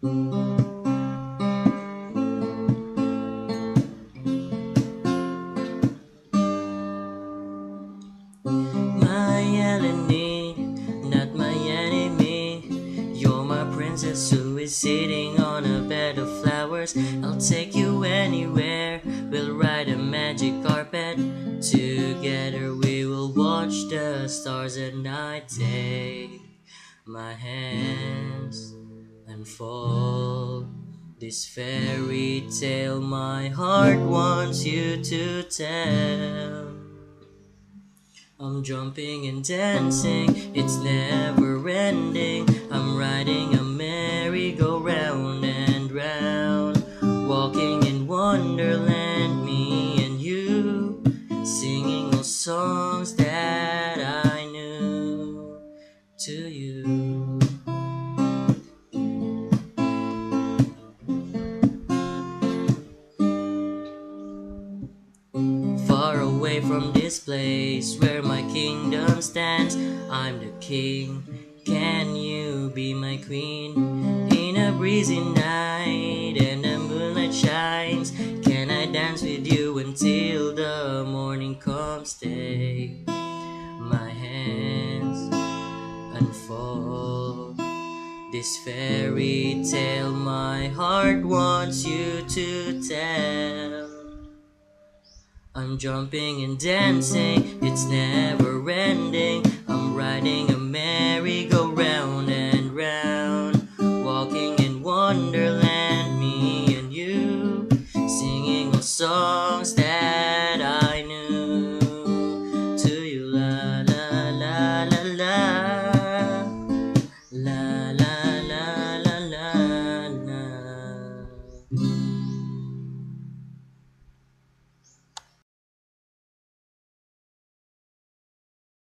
My Eleni, not my enemy. You're my princess who is sitting on a bed of flowers. I'll take you anywhere. We'll ride a magic carpet. Together we will watch the stars at night. Take my hands unfold this fairy tale my heart wants you to tell. I'm jumping and dancing, it's never ending. I'm riding a merry-go-round and round, walking in Wonderland, me and you, singing all songs that I knew to you. Far away from this place where my kingdom stands, I'm the king, can you be my queen? In a breezy night and the moonlight shines, can I dance with you until the morning comes? Take my hands, unfold this fairy tale my heart wants you to tell. I'm jumping and dancing, it's never